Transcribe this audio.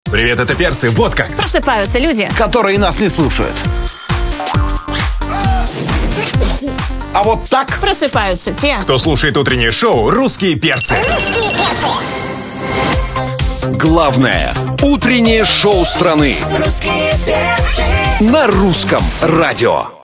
Привет, это перцы. Вот как. Просыпаются люди, которые нас не слушают. А вот так просыпаются те, Кто слушает утреннее шоу «Русские перцы». Главное утреннее шоу страны на русском радио.